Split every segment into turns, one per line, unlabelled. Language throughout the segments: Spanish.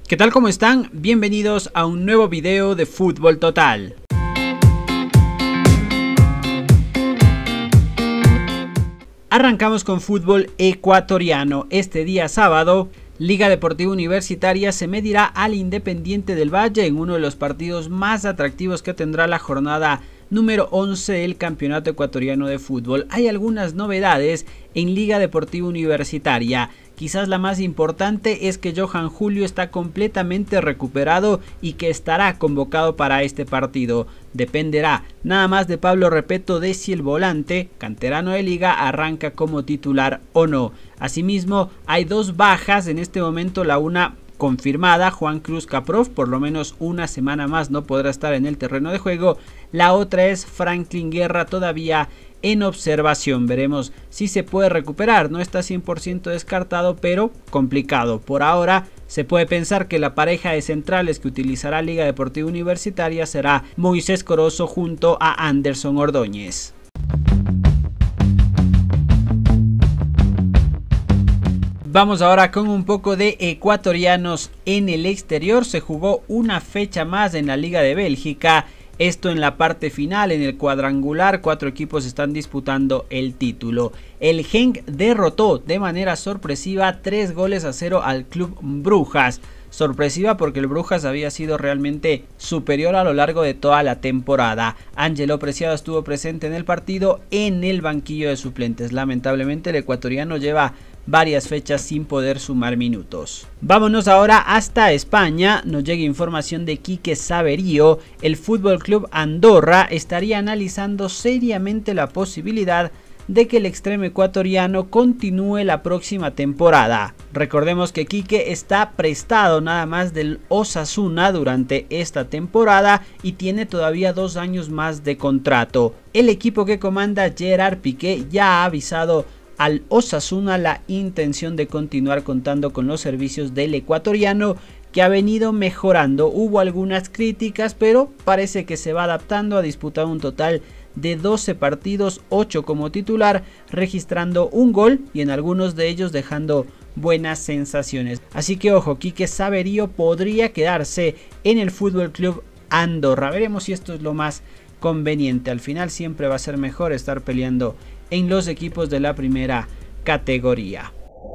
¿Qué tal? ¿Cómo están? Bienvenidos a un nuevo video de Fútbol Total. Arrancamos con fútbol ecuatoriano. Este día sábado, Liga Deportiva Universitaria se medirá al Independiente del Valle en uno de los partidos más atractivos que tendrá la jornada número 11 del Campeonato Ecuatoriano de Fútbol. Hay algunas novedades en Liga Deportiva Universitaria. Quizás la más importante es que Johan Julio está completamente recuperado y que estará convocado para este partido. Dependerá nada más de Pablo Repeto de si el volante, canterano de Liga, arranca como titular o no. Asimismo, hay dos bajas en este momento, la una confirmada, Juan Cruz Caprof, por lo menos una semana más no podrá estar en el terreno de juego. La otra es Franklin Guerra, todavía en observación. Veremos si se puede recuperar. No está 100% descartado, pero complicado. Por ahora se puede pensar que la pareja de centrales que utilizará Liga Deportiva Universitaria será Moisés Corozo junto a Anderson Ordóñez. Vamos ahora con un poco de ecuatorianos en el exterior. Se jugó una fecha más en la Liga de Bélgica. Esto en la parte final, en el cuadrangular, 4 equipos están disputando el título. El Genk derrotó de manera sorpresiva 3-0 al Club Brujas. Sorpresiva porque el Brujas había sido realmente superior a lo largo de toda la temporada. Ángelo Preciado estuvo presente en el partido en el banquillo de suplentes. Lamentablemente el ecuatoriano lleva varias fechas sin poder sumar minutos. Vámonos ahora hasta España. Nos llega información de Quique Saverio. El Fútbol Club Andorra estaría analizando seriamente la posibilidad de que el extremo ecuatoriano continúe la próxima temporada. Recordemos que Quique está prestado nada más del Osasuna durante esta temporada y tiene todavía 2 años más de contrato. El equipo que comanda Gerard Piqué ya ha avisado al Osasuna la intención de continuar contando con los servicios del ecuatoriano, que ha venido mejorando. Hubo algunas críticas, pero parece que se va adaptando. A disputar un total de 12 partidos, 8 como titular, registrando un gol y en algunos de ellos dejando buenas sensaciones. Así que ojo, Quique Saverio podría quedarse en el Fútbol Club Andorra. Veremos si esto es lo más conveniente. Al final siempre va a ser mejor estar peleando en los equipos de la primera categoría.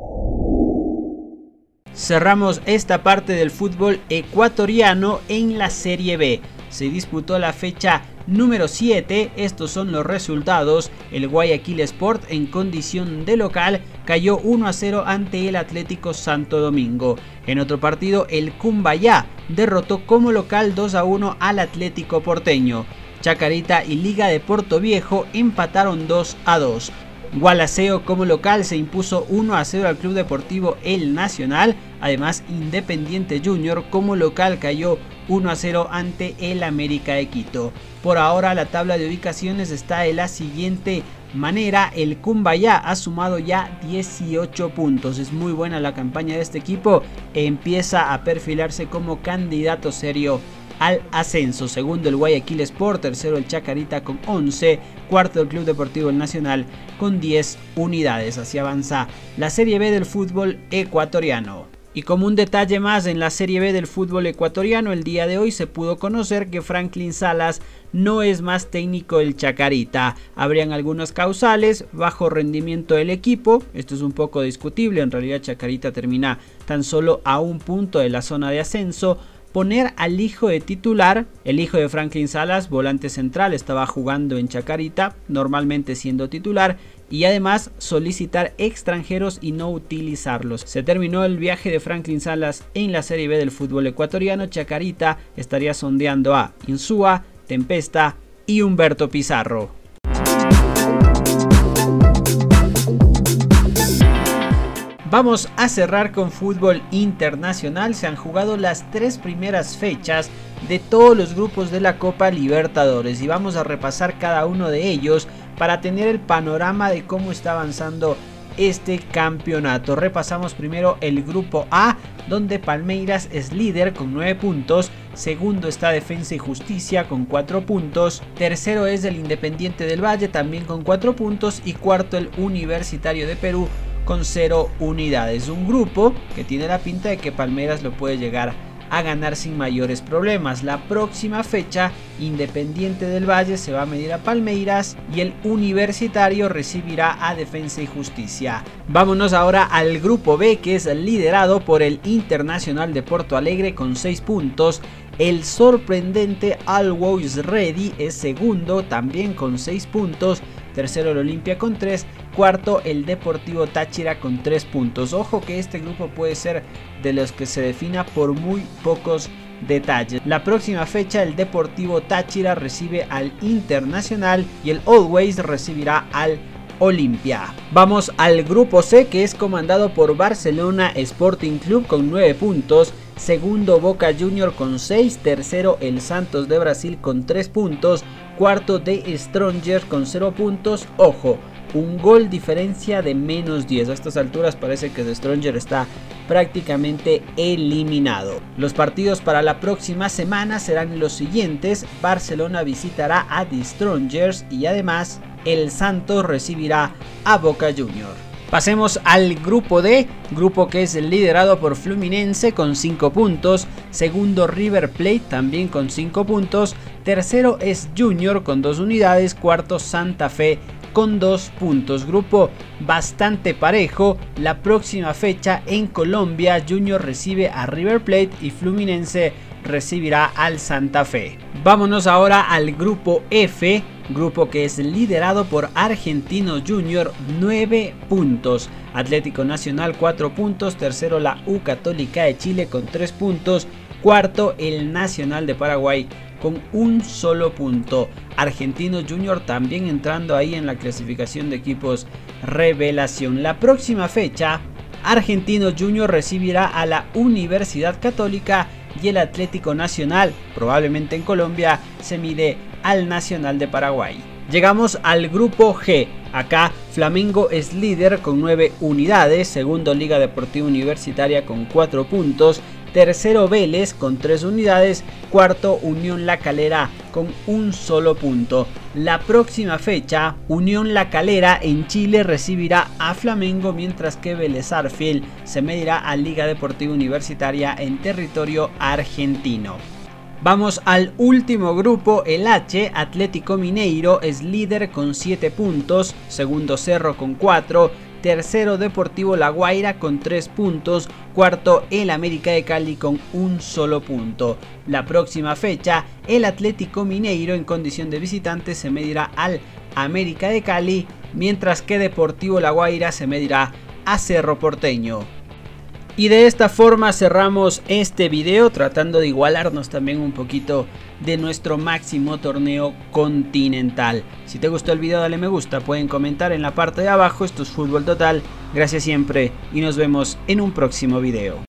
Cerramos esta parte del fútbol ecuatoriano en la Serie B. Se disputó la fecha número 7. Estos son los resultados. El Guayaquil Sport, en condición de local, cayó 1-0 ante el Atlético Santo Domingo. En otro partido, el Cumbayá derrotó como local 2-1 al Atlético Porteño. Chacarita y Liga de Portoviejo empataron 2-2. Gualaceo como local se impuso 1-0 al Club Deportivo El Nacional. Además, Independiente Junior como local cayó 1-0 ante el América de Quito. Por ahora la tabla de ubicaciones está de la siguiente manera. El Cumbayá ha sumado ya 18 puntos. Es muy buena la campaña de este equipo. Empieza a perfilarse como candidato serio al ascenso. Segundo el Guayaquil Sport, tercero el Chacarita con 11, cuarto el Club Deportivo El Nacional con 10 unidades. Así avanza la Serie B del fútbol ecuatoriano. Y como un detalle más en la Serie B del fútbol ecuatoriano, el día de hoy se pudo conocer que Franklin Salas no es más técnico del Chacarita. Habrían algunas causales: bajo rendimiento del equipo, esto es un poco discutible, en realidad Chacarita termina tan solo a un punto de la zona de ascenso. Poner al hijo de titular, el hijo de Franklin Salas, volante central, estaba jugando en Chacarita, normalmente siendo titular, y además solicitar extranjeros y no utilizarlos. Se terminó el viaje de Franklin Salas en la Serie B del fútbol ecuatoriano. Chacarita estaría sondeando a Insúa, Tempesta y Humberto Pizarro. Vamos a cerrar con fútbol internacional. Se han jugado las 3 primeras fechas de todos los grupos de la Copa Libertadores y vamos a repasar cada uno de ellos para tener el panorama de cómo está avanzando este campeonato. Repasamos primero el grupo A, donde Palmeiras es líder con 9 puntos, segundo está Defensa y Justicia con 4 puntos, tercero es el Independiente del Valle también con 4 puntos y cuarto el Universitario de Perú con 0 unidades. Un grupo que tiene la pinta de que Palmeiras lo puede llegar a ganar sin mayores problemas. La próxima fecha, Independiente del Valle se va a medir a Palmeiras y el Universitario recibirá a Defensa y Justicia. Vámonos ahora al grupo B, que es liderado por el Internacional de Porto Alegre con 6 puntos. El sorprendente Always Ready es segundo, también con 6 puntos. Tercero el Olimpia con 3, cuarto el Deportivo Táchira con 3 puntos. Ojo que este grupo puede ser de los que se defina por muy pocos detalles. La próxima fecha el Deportivo Táchira recibe al Internacional y el Always recibirá al Olimpia. Vamos al grupo C, que es comandado por Barcelona Sporting Club con 9 puntos. Segundo Boca Junior con 6, tercero el Santos de Brasil con 3 puntos, cuarto The Strongers con 0 puntos. Ojo, un gol diferencia de menos 10. A estas alturas parece que The Strongers está prácticamente eliminado. Los partidos para la próxima semana serán los siguientes: Barcelona visitará a The Strongers y además el Santos recibirá a Boca Junior. Pasemos al grupo D, grupo que es liderado por Fluminense con 5 puntos, segundo River Plate también con 5 puntos, tercero es Junior con 2 unidades, cuarto Santa Fe con 2 puntos. Grupo bastante parejo. La próxima fecha en Colombia, Junior recibe a River Plate y Fluminense recibirá al Santa Fe. Vámonos ahora al grupo F, grupo que es liderado por Argentino Junior, 9 puntos. Atlético Nacional 4 puntos, tercero la U Católica de Chile con 3 puntos, cuarto el Nacional de Paraguay con un solo punto. Argentino Junior también entrando ahí en la clasificación de equipos revelación. La próxima fecha, Argentino Junior recibirá a la Universidad Católica y el Atlético Nacional, probablemente en Colombia, se mide al Nacional de Paraguay. Llegamos al grupo G. Acá Flamengo es líder con 9 unidades, segundo Liga Deportiva Universitaria con 4 puntos, tercero Vélez con 3 unidades, cuarto Unión La Calera con un solo punto. La próxima fecha, Unión La Calera en Chile recibirá a Flamengo, mientras que Vélez Sarsfield se medirá a Liga Deportiva Universitaria en territorio argentino. Vamos al último grupo, el H. Atlético Mineiro es líder con 7 puntos, segundo Cerro con 4, tercero Deportivo La Guaira con 3 puntos, cuarto el América de Cali con un solo punto. La próxima fecha, el Atlético Mineiro en condición de visitante se medirá al América de Cali, mientras que Deportivo La Guaira se medirá a Cerro Porteño. Y de esta forma cerramos este video, tratando de igualarnos también un poquito de nuestro máximo torneo continental. Si te gustó el video, dale me gusta, pueden comentar en la parte de abajo. Esto es Fútbol Total, gracias siempre y nos vemos en un próximo video.